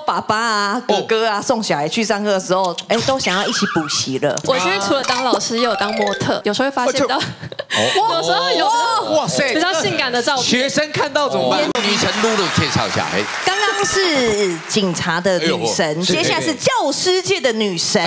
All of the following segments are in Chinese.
爸爸啊、哥哥啊送小孩去上课的时候，都想要一起补习了。 我现在除了当老师，也有当模特，有时候会发现到，有时候有哇塞比较性感的照片。 学生看到怎么办？ 女神露露介绍一下， 刚刚是警察的女神，接下来是教师界的女神。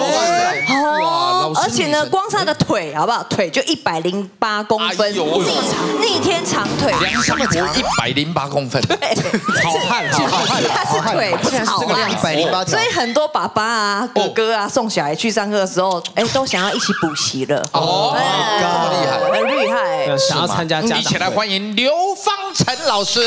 而且呢，光是她的腿，好不好？腿就108公分，逆天长腿， 梁山伯108公分， 好汉， 她是腿，不是好汉。 108条， 所以很多爸爸啊、哥哥啊送小孩去上课的时候，都想要一起补习了。 哦，这么厉害， 很厉害。 想要参加家长会， 一起来欢迎刘芳成老师。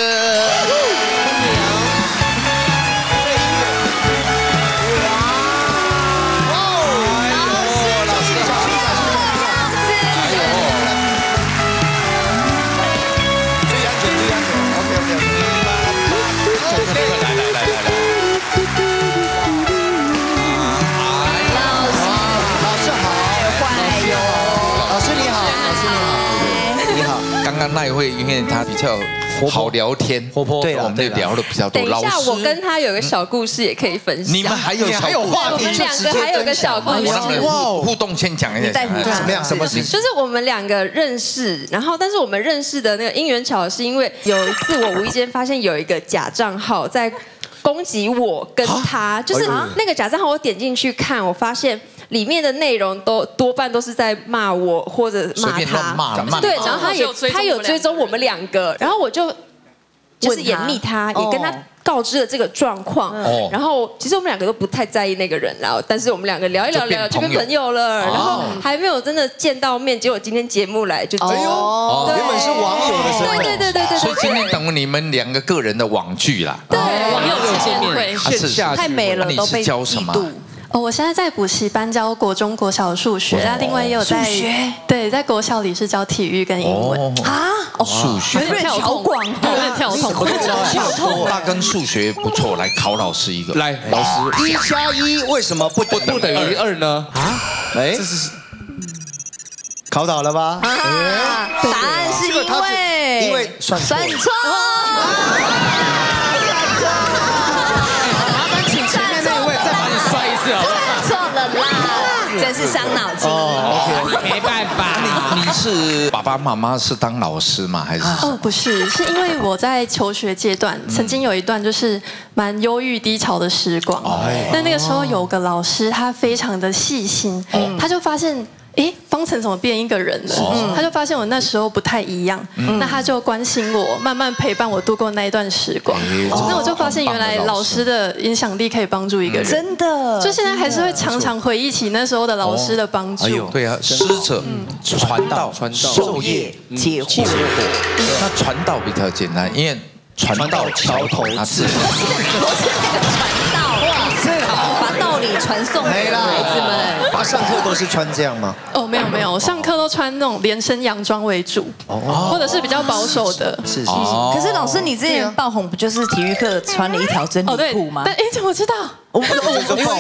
刚刚那一位，因为他比较好聊天， 活泼， 对，我们聊的比较多。 等一下，我跟他有个小故事也可以分享。 你们还有小故事？ 我们两个还有个小故事。 互动先讲一下， 怎么样？什么事？ 就是我们两个认识，然后但是我们认识的那个因缘巧合，是因为有一次我无意间发现有一个假账号在攻击我跟他，就是那个假账号我点进去看，我发现。里面的内容多半都是在骂我或者骂他，对，然后他有追踪我们两个，然后我就是掩密他，也跟他告知了这个状况，然后其实我们两个都不太在意那个人，然后但是我们两个聊一聊就变朋友了，然后还没有真的见到面，结果今天节目来就原本是网友的身份， 对， 所以今天等你们两个个人的网剧啦， 对，网友见面会， 线下太美了，都被教什么？ 我现在在补习班教国中、国小的数学，那另外也有在在国小里是教体育跟英文数学有点跳广， 有点跳痛。 那跟数学不错，来考老师一个。 来，老师 1+1为什么不等于 2呢？ 这是考倒了吧？ 答案是因为算错。 真是伤脑筋没办法。 你是爸爸妈妈是当老师吗？还是？ 不是，是因为我在求学阶段曾经有一段就是蛮忧郁低潮的时光。那个时候有个老师，他非常的细心，他就发现。方程怎么变一个人了？他就发现我那时候不太一样，那他就关心我，慢慢陪伴我度过那一段时光。那我就发现原来老师的影响力可以帮助一个人， 真的。 就现在还是会常常回忆起那时候的老师的帮助。 对啊，师者传道，授业解惑。那传道比较简单，因为传道桥头自然。 传道哇，把道理传送给孩子们。 上课都是穿这样吗？ 没有，上课都穿那种连身洋装为主，或者是比较保守的。 是。 可是老师，你之前爆红不就是体育课穿了一条真理裤吗？ 怎么知道？ 我不知道资料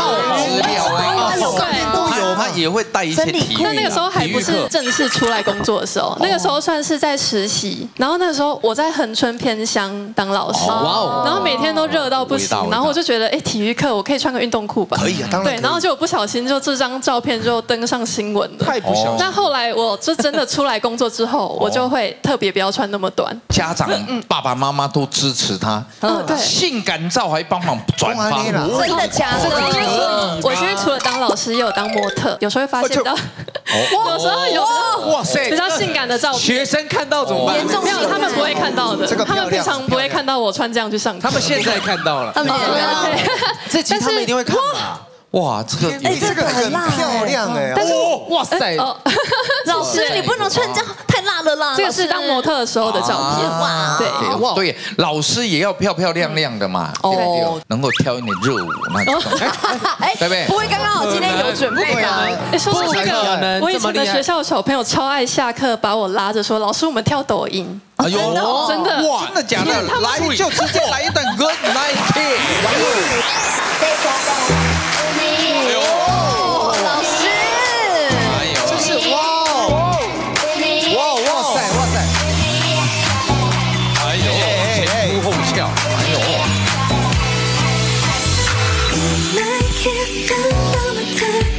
都有，他也会带一些体育。 那个时候还不是正式出来工作的时候，那个时候算是在实习。然后那个时候我在恒春偏乡当老师，然后每天都热到不行。然后我就觉得，体育课我可以穿个运动裤吧？ 可以啊，当然。 对，然后就不小心就这张照片就登上新闻了。 太不小心。 那后来我就真的出来工作之后，我就会特别不要穿那么短。 家长爸爸妈妈都支持他， 对， 性感照还帮忙转发。 真的假的？ 我现在除了当老师，也有当模特，有时候会发现到，有时候有比较性感的照片， 学生看到怎么办？ 没有，他们不会看到的，他们平常不会看到我穿这样去上课。 他们现在看到了， 这集他们一定会看吧？ 哇，这个这个很漂亮但是哇塞， 老师你不能穿这样，太辣了啦！ 这个是当模特的时候的照片，哇， 对，老师也要漂漂亮亮的嘛，对，能够跳一点热舞那种，对不对？ 不会刚刚好今天有准备吗？ 说到这个，我以前的学校的小朋友超爱下课把我拉着说：“老师，我们跳抖音。” 哎呦， 真的哇，真的假的？来就直接来一段 Good Night。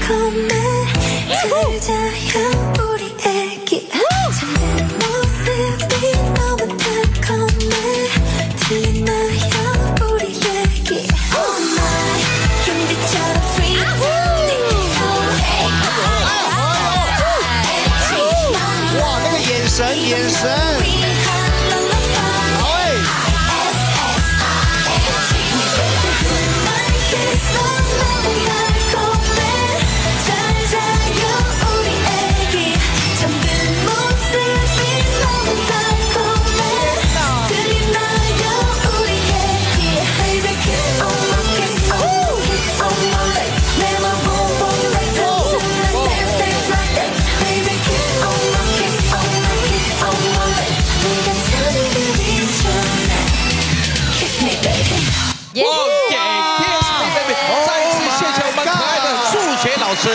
眼神，好哎。 谢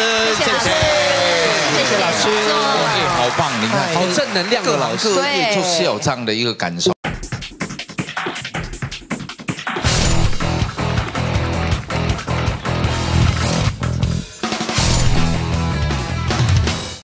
谢老师，好棒！你看， 好正能量的老师， 各行各业就是有这样的一个感受。